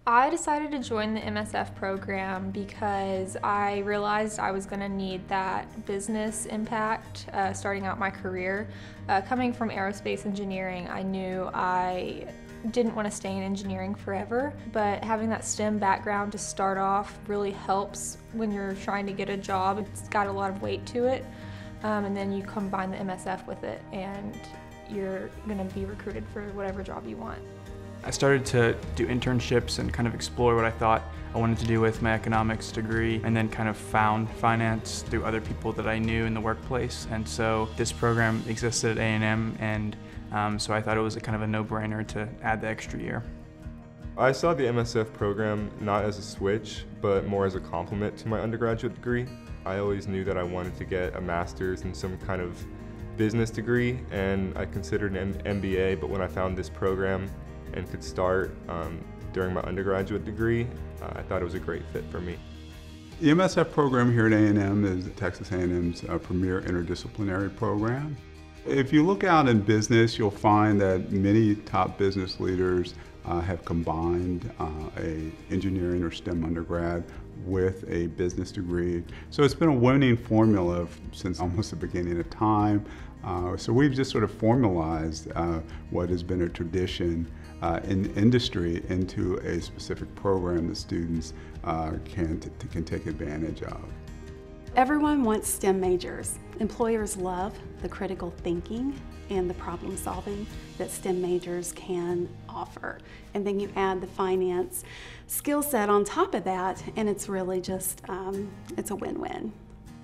I decided to join the MSF program because I realized I was going to need that business impact starting out my career. Coming from aerospace engineering, I knew I didn't want to stay in engineering forever, but having that STEM background to start off really helps when you're trying to get a job. It's got a lot of weight to it, and then you combine the MSF with it and you're going to be recruited for whatever job you want. I started to do internships and kind of explore what I thought I wanted to do with my economics degree, and then kind of found finance through other people that I knew in the workplace. And so this program existed at A&M, and so I thought it was a kind of a no-brainer to add the extra year. I saw the MSF program not as a switch, but more as a complement to my undergraduate degree. I always knew that I wanted to get a master's in some kind of business degree, and I considered an MBA, but when I found this program and could start during my undergraduate degree, I thought it was a great fit for me. The MSF program here at A&M is Texas A&M's premier interdisciplinary program. If you look out in business, you'll find that many top business leaders have combined a engineering or STEM undergrad with a business degree. So it's been a winning formula since almost the beginning of time. So we've just sort of formalized what has been a tradition in industry into a specific program that students can take advantage of. Everyone wants STEM majors. Employers love the critical thinking and the problem solving that STEM majors can offer. And then you add the finance skill set on top of that, and it's really just, it's a win-win.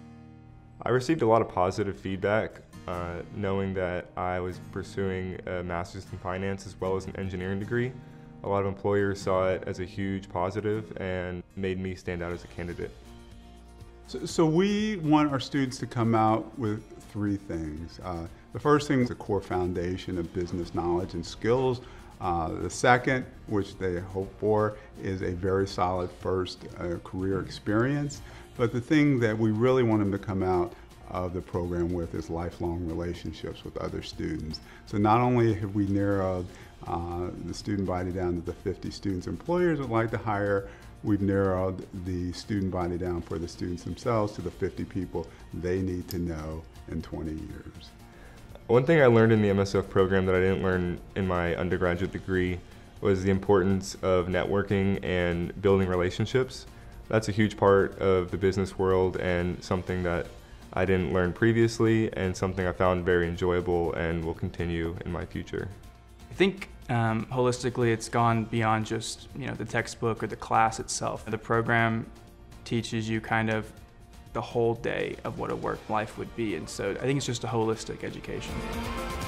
I received a lot of positive feedback knowing that I was pursuing a master's in finance as well as an engineering degree. A lot of employers saw it as a huge positive and made me stand out as a candidate. So we want our students to come out with three things. The first thing is a core foundation of business knowledge and skills. The second, which they hope for, is a very solid first career experience. But the thing that we really want them to come out of the program with is lifelong relationships with other students. So not only have we narrowed the student body down to the 50 students employers would like to hire, we've narrowed the student body down for the students themselves to the 50 people they need to know in 20 years. One thing I learned in the MSF program that I didn't learn in my undergraduate degree was the importance of networking and building relationships. That's a huge part of the business world and something that I didn't learn previously, and something I found very enjoyable and will continue in my future. I think holistically it's gone beyond just the textbook or the class itself. The program teaches you kind of the whole day of what a work life would be, and so I think it's just a holistic education.